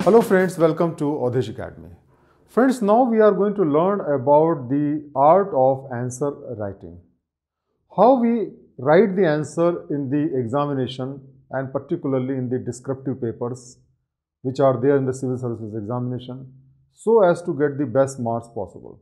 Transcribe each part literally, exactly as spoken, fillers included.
Hello friends, welcome to Awdhesh Academy. Friends, now we are going to learn about the art of answer writing. How we write the answer in the examination and particularly in the descriptive papers which are there in the civil services examination so as to get the best marks possible.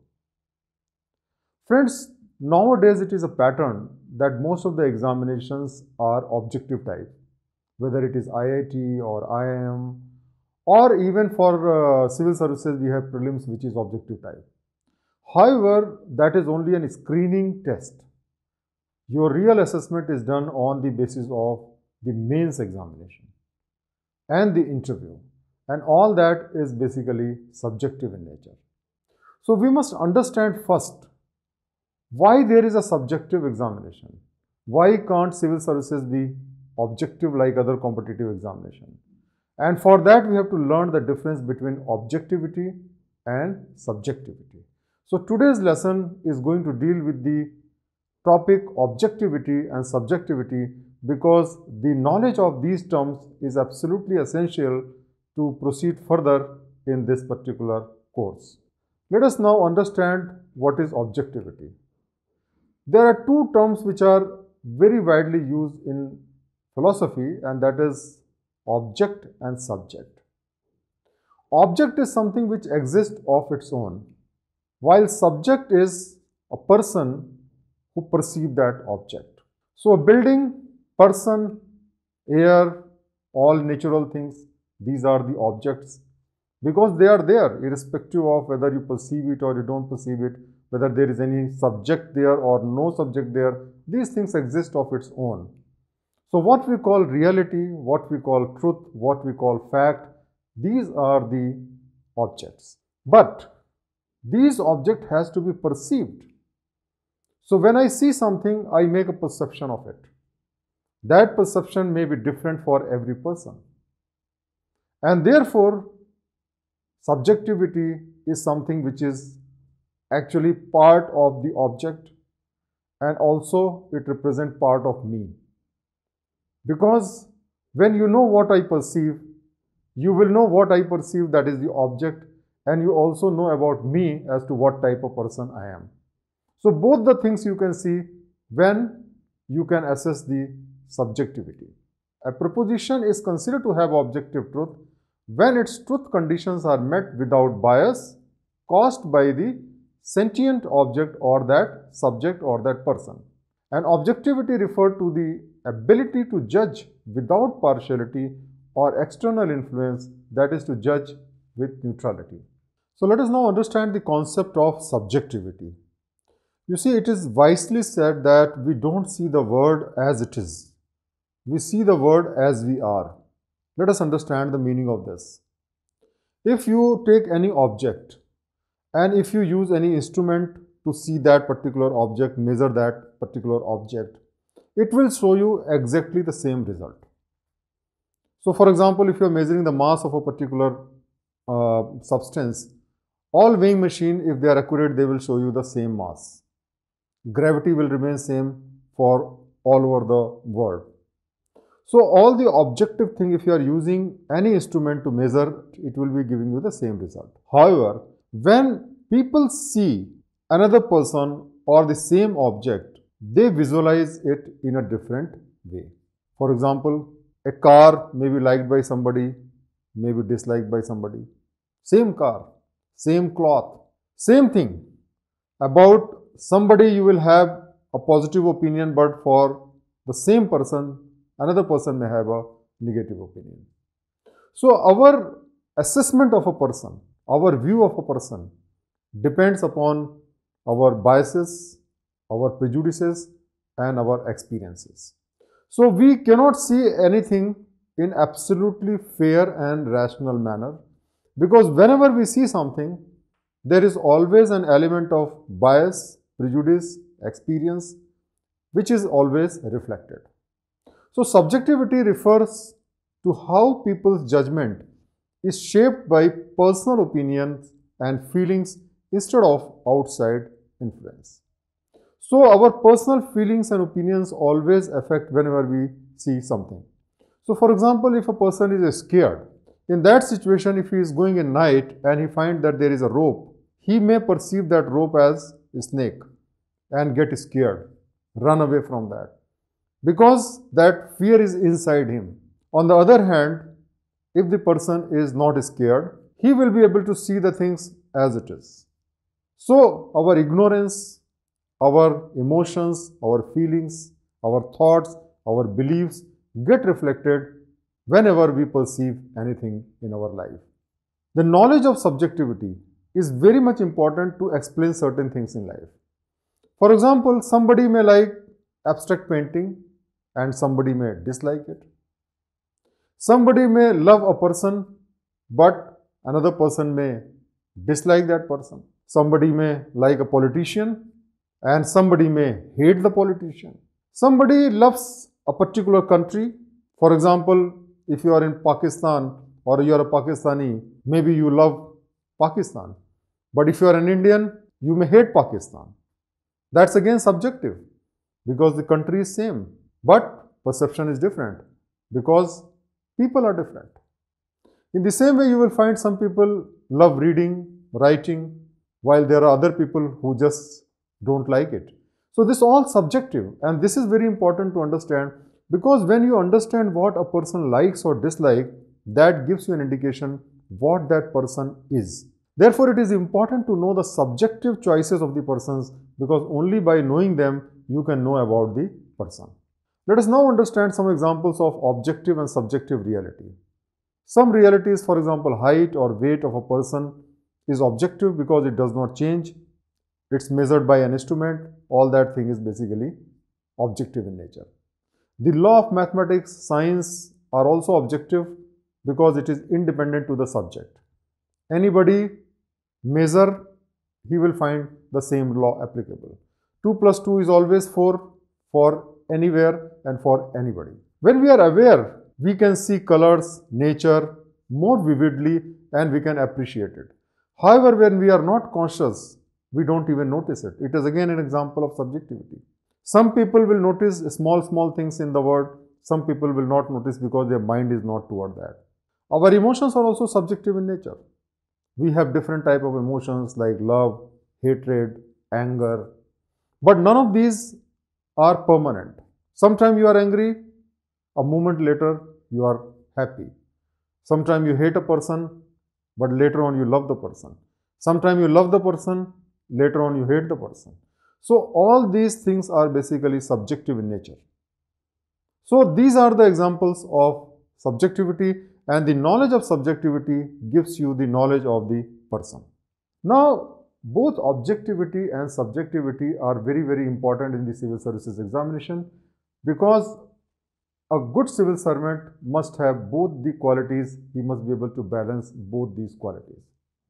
Friends, nowadays it is a pattern that most of the examinations are objective type, whether it is I I T or I I M, or even for uh, civil services we have prelims which is objective type. However, that is only a screening test. Your real assessment is done on the basis of the mains examination and the interview, and all that is basically subjective in nature. So we must understand first why there is a subjective examination. Why can't civil services be objective like other competitive examination? And for that, we have to learn the difference between objectivity and subjectivity. So today's lesson is going to deal with the topic objectivity and subjectivity because the knowledge of these terms is absolutely essential to proceed further in this particular course. Let us now understand what is objectivity. There are two terms which are very widely used in philosophy, and that is object and subject. Object is something which exists of its own, while subject is a person who perceives that object. So a building, person, air, all natural things, these are the objects because they are there irrespective of whether you perceive it or you don't perceive it, whether there is any subject there or no subject there. These things exist of its own. So what we call reality, what we call truth, what we call fact, these are the objects. But these object has to be perceived. So when I see something, I make a perception of it. That perception may be different for every person. And therefore, subjectivity is something which is actually part of the object, and also it represents part of me. Because when you know what I perceive, you will know what I perceive, that is the object, and you also know about me as to what type of person I am. So both the things you can see when you can assess the subjectivity. A proposition is considered to have objective truth when its truth conditions are met without bias caused by the sentient object or that subject or that person. And objectivity referred to the ability to judge without partiality or external influence, that is to judge with neutrality. So let us now understand the concept of subjectivity. You see, it is wisely said that we don't see the world as it is. We see the world as we are. Let us understand the meaning of this. If you take any object and if you use any instrument to see that particular object, measure that particular object, it will show you exactly the same result. So for example, if you are measuring the mass of a particular uh, substance, all weighing machine, if they are accurate, they will show you the same mass. Gravity will remain same for all over the world. So all the objective thing, if you are using any instrument to measure, it will be giving you the same result. However, when people see another person or the same object, they visualize it in a different way. For example, a car may be liked by somebody, may be disliked by somebody. Same car, same cloth, same thing. About somebody you will have a positive opinion, but for the same person, another person may have a negative opinion. So our assessment of a person, our view of a person depends upon our biases, our prejudices and our experiences. So we cannot see anything in absolutely fair and rational manner because whenever we see something, there is always an element of bias, prejudice, experience, which is always reflected. So subjectivity refers to how people's judgment is shaped by personal opinions and feelings instead of outside influence. So our personal feelings and opinions always affect whenever we see something. So for example, if a person is scared, In that situation, if he is going in night and he finds that there is a rope, he may perceive that rope as a snake and get scared, run away from that, because that fear is inside him. On the other hand, if the person is not scared, he will be able to see the things as it is. So, our ignorance, our emotions, our feelings, our thoughts, our beliefs get reflected whenever we perceive anything in our life. The knowledge of subjectivity is very much important to explain certain things in life. For example, somebody may like abstract painting and somebody may dislike it. Somebody may love a person, but another person may dislike that person. Somebody may like a politician and somebody may hate the politician. Somebody loves a particular country. For example, if you are in Pakistan or you are a Pakistani, maybe you love Pakistan. But if you are an Indian, you may hate Pakistan. That's again subjective because the country is same, but perception is different because people are different. In the same way, you will find some people love reading, writing, while there are other people who just don't like it. So this is all subjective, and this is very important to understand, because when you understand what a person likes or dislikes, that gives you an indication what that person is. Therefore, it is important to know the subjective choices of the persons, because only by knowing them you can know about the person. Let us now understand some examples of objective and subjective reality. Some realities, for example, height or weight of a person is objective because it does not change. It's measured by an instrument. All that thing is basically objective in nature. The law of mathematics, science are also objective because it is independent to the subject. Anybody measure, he will find the same law applicable. two plus two is always four for anywhere and for anybody. When we are aware, we can see colors, nature more vividly and we can appreciate it. However, when we are not conscious, we don't even notice it. It is again an example of subjectivity. Some people will notice small, small things in the world. Some people will not notice because their mind is not toward that. Our emotions are also subjective in nature. We have different type of emotions like love, hatred, anger. But none of these are permanent. Sometimes you are angry, a moment later you are happy. Sometimes you hate a person, but later on you love the person. Sometimes you love the person, later on you hate the person. So all these things are basically subjective in nature. So these are the examples of subjectivity, and the knowledge of subjectivity gives you the knowledge of the person. Now, both objectivity and subjectivity are very, very important in the civil services examination, because a good civil servant must have both the qualities. He must be able to balance both these qualities.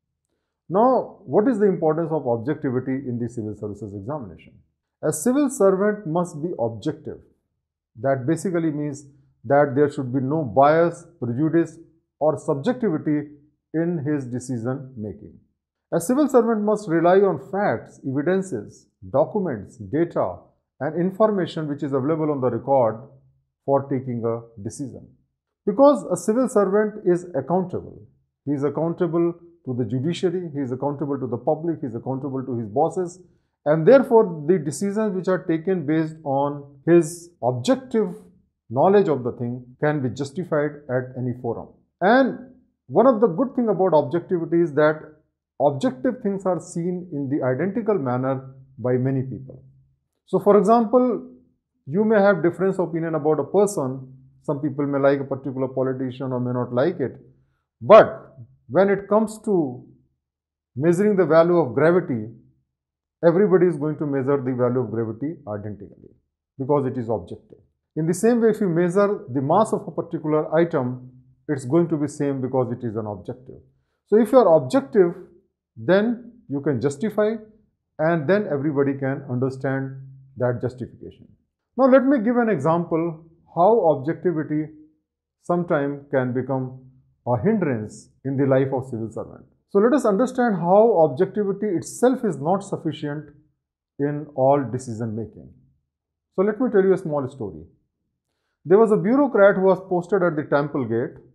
Now, what is the importance of objectivity in the civil services examination? A civil servant must be objective. That basically means that there should be no bias, prejudice or subjectivity in his decision making. A civil servant must rely on facts, evidences, documents, data and information which is available on the record for taking a decision. Because a civil servant is accountable. He is accountable to the judiciary, he is accountable to the public, he is accountable to his bosses, and therefore the decisions which are taken based on his objective knowledge of the thing can be justified at any forum. And one of the good things about objectivity is that objective things are seen in the identical manner by many people. So for example, you may have difference opinion about a person. Some people may like a particular politician or may not like it. But when it comes to measuring the value of gravity, everybody is going to measure the value of gravity identically because it is objective. In the same way, if you measure the mass of a particular item, it's going to be same because it is an objective. So if you are objective, then you can justify, and then everybody can understand that justification. Now let me give an example how objectivity sometimes can become a hindrance in the life of civil servant. So let us understand how objectivity itself is not sufficient in all decision making. So let me tell you a small story. There was a bureaucrat who was posted at the temple gate,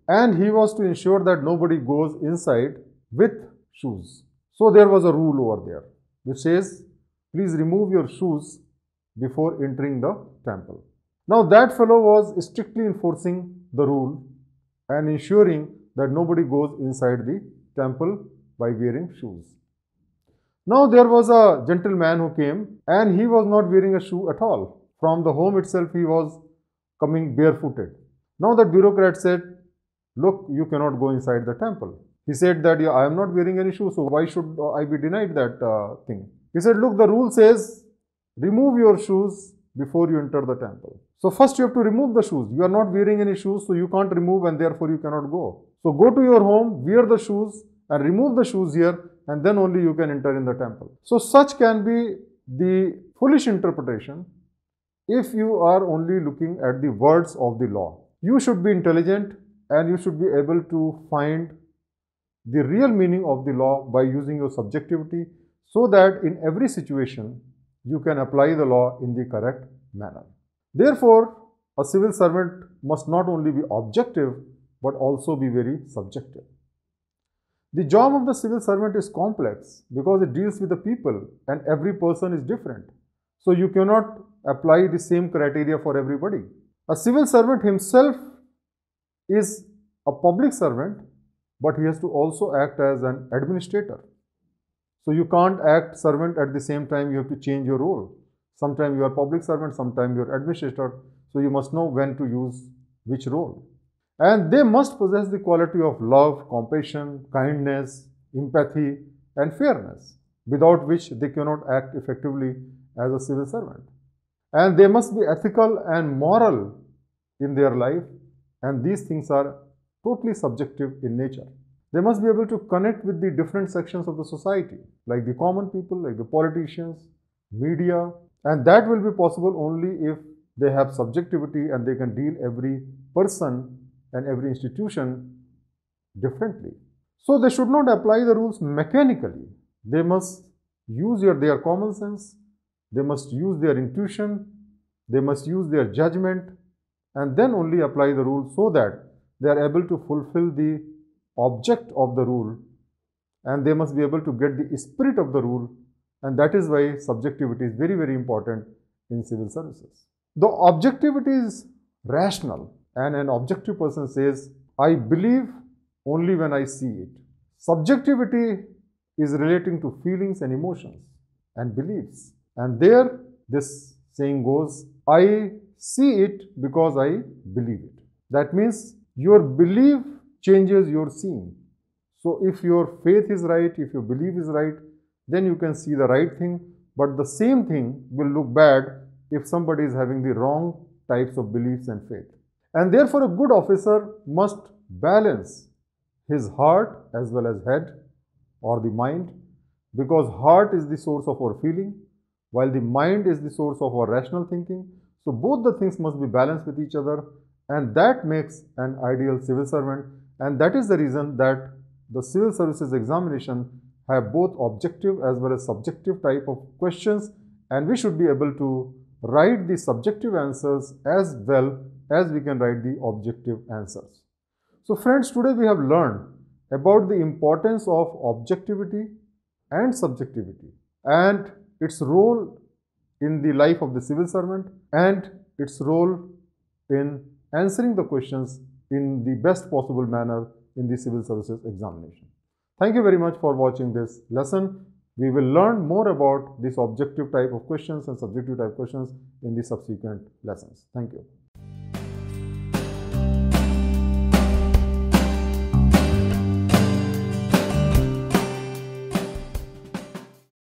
and he was to ensure that nobody goes inside with shoes. So there was a rule over there which says, please remove your shoes before entering the temple. Now that fellow was strictly enforcing the rule and ensuring that nobody goes inside the temple by wearing shoes. Now there was a gentleman who came and he was not wearing a shoe at all. From the home itself he was coming barefooted. Now that bureaucrat said, look, you cannot go inside the temple. He said that, yeah, I am not wearing any shoes, so why should I be denied that uh, thing? He said, look, the rule says, remove your shoes before you enter the temple. So first you have to remove the shoes. You are not wearing any shoes, so you can't remove and therefore you cannot go. So go to your home, wear the shoes and remove the shoes here, and then only you can enter in the temple. So such can be the foolish interpretation if you are only looking at the words of the law. You should be intelligent and you should be able to find the real meaning of the law by using your subjectivity, so that in every situation you can apply the law in the correct manner. Therefore, a civil servant must not only be objective but also be very subjective. The job of the civil servant is complex because it deals with the people and every person is different. So you cannot apply the same criteria for everybody. A civil servant himself is a public servant, but he has to also act as an administrator. So you can't act servant at the same time, you have to change your role. Sometimes you are public servant, sometimes you are administrator. So you must know when to use which role. And they must possess the quality of love, compassion, kindness, empathy and fairness, without which they cannot act effectively as a civil servant. And they must be ethical and moral in their life, and these things are totally subjective in nature. They must be able to connect with the different sections of the society, like the common people, like the politicians, media, and that will be possible only if they have subjectivity and they can deal every person and every institution differently. So they should not apply the rules mechanically. They must use their, their common sense, they must use their intuition, they must use their judgment, and then only apply the rule so that they are able to fulfill the object of the rule, and they must be able to get the spirit of the rule, and that is why subjectivity is very, very important in civil services. The objectivity is rational, and an objective person says, I believe only when I see it. Subjectivity is relating to feelings and emotions and beliefs, and there this saying goes, I see it because I believe it. That means your belief changes your seeing. So if your faith is right, if your belief is right, then you can see the right thing, but the same thing will look bad if somebody is having the wrong types of beliefs and faith. And therefore a good officer must balance his heart as well as head or the mind, because heart is the source of our feeling while the mind is the source of our rational thinking. So both the things must be balanced with each other, and that makes an ideal civil servant, and that is the reason that the civil services examination have both objective as well as subjective type of questions, and we should be able to write the subjective answers as well as we can write the objective answers. So friends, today we have learned about the importance of objectivity and subjectivity and its role in the life of the civil servant and its role in answering the questions in the best possible manner in the civil services examination. Thank you very much for watching this lesson. We will learn more about this objective type of questions and subjective type questions in the subsequent lessons. Thank you.